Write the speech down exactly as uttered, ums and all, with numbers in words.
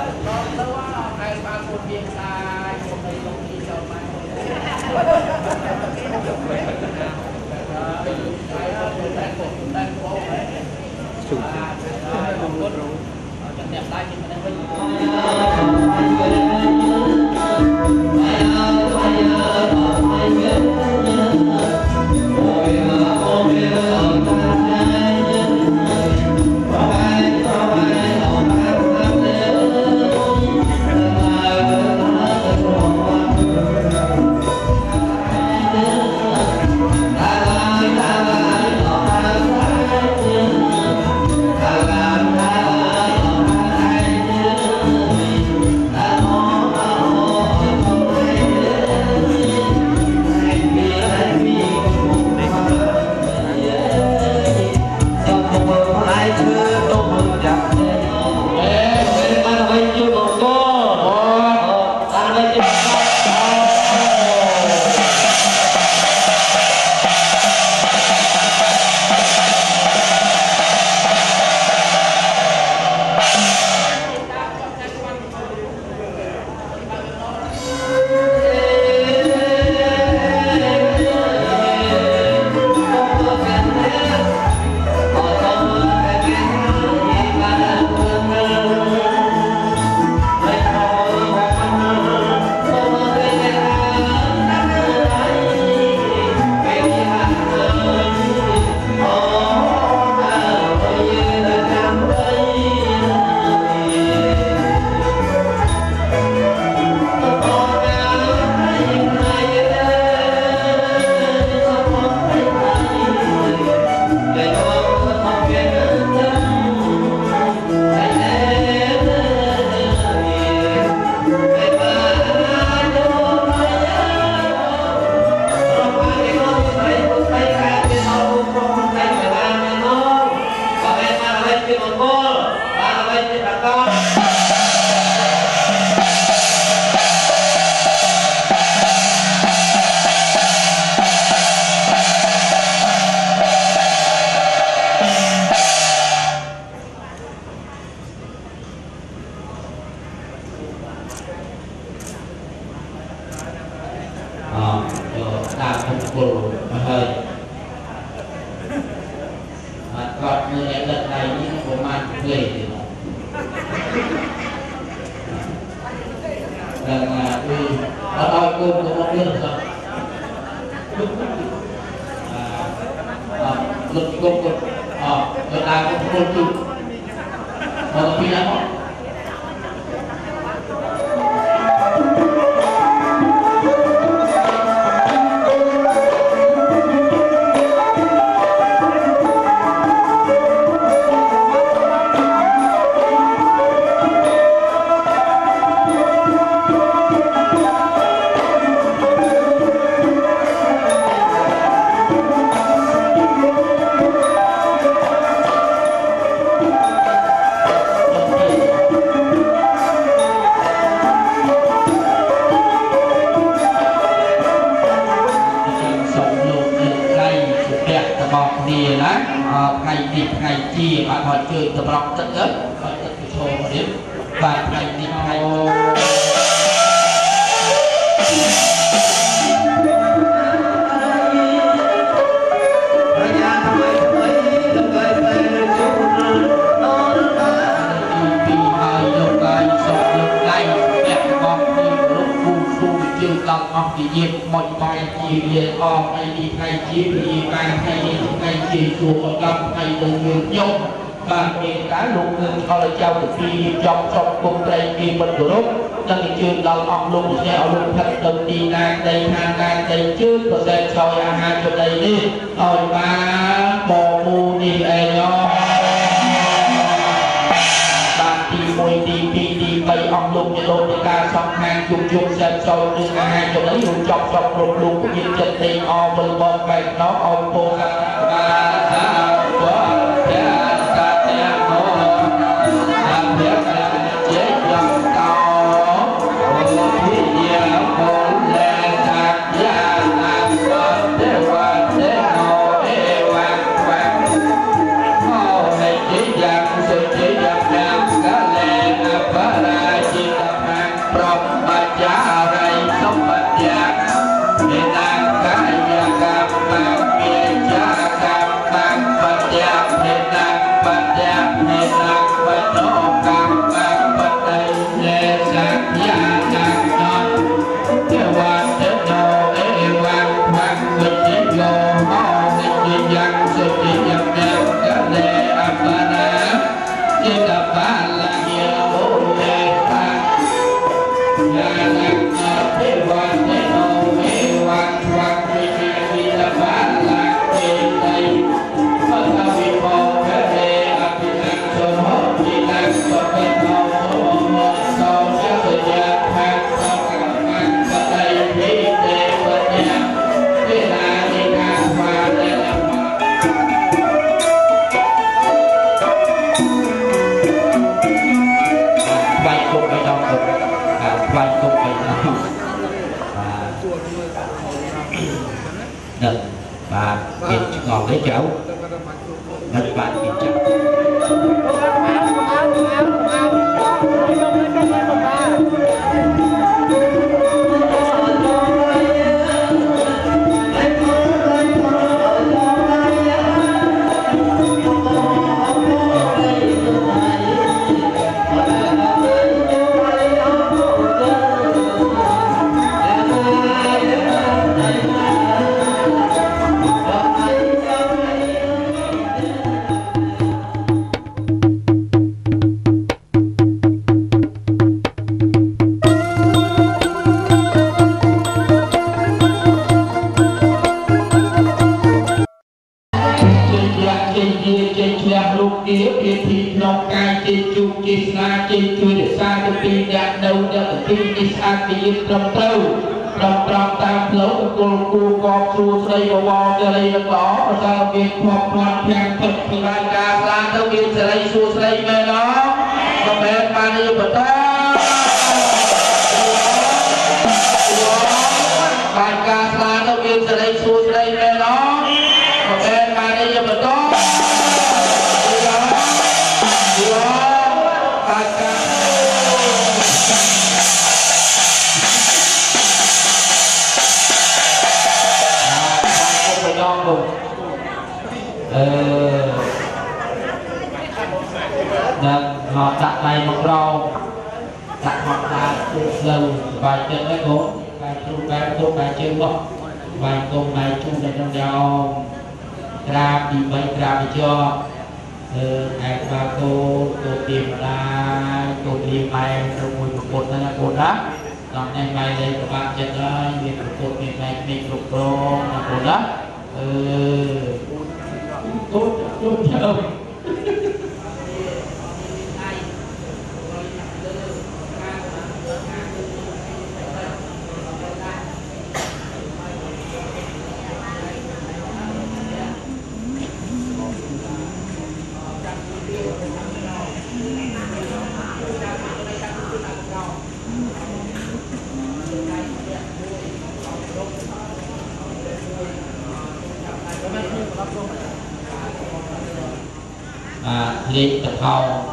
Hãy subscribe cho kênh Ghiền Mì Gõ để không bỏ lỡ lấy cháu đặt bạn đi chậm trong tư trong trong tam lỗ của cô cô con su xây vào vào cái này nó có và sao việc hoặc hoặc nhang thật thì bài ca ra đâu việc xây su xây về nó và bé mà đi vào đó bài ca ra đâu việc xây su xây về nó và bé mà đi vào đó họ đặt này một rau đặt họ là lâu vài chân cái cố vài chung cái cô vài chân bọc vài công này chung để trong nhau ra bị bệnh ra bị cho anh và cô cô tìm ra cô tìm mày rồi ngồi một cột là cột đó còn anh mày đây các bạn chân ơi việc một cột miền này mình một đô là cột đó tốt tốt chưa liệt tập hầu